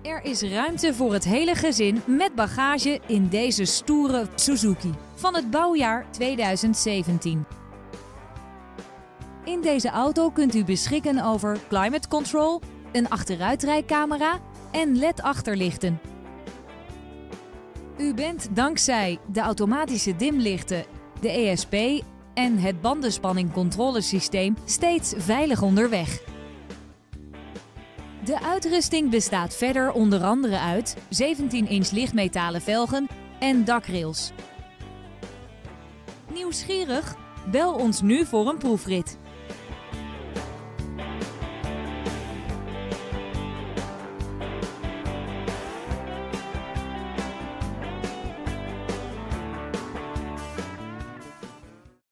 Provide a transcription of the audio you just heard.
Er is ruimte voor het hele gezin met bagage in deze stoere Suzuki van het bouwjaar 2017. In deze auto kunt u beschikken over climate control, een achteruitrijcamera en LED-achterlichten. U bent dankzij de automatische dimlichten, de ESP en het bandenspanningcontrolesysteem steeds veilig onderweg. De uitrusting bestaat verder onder andere uit 17-inch lichtmetalen velgen en dakrails. Nieuwsgierig? Bel ons nu voor een proefrit.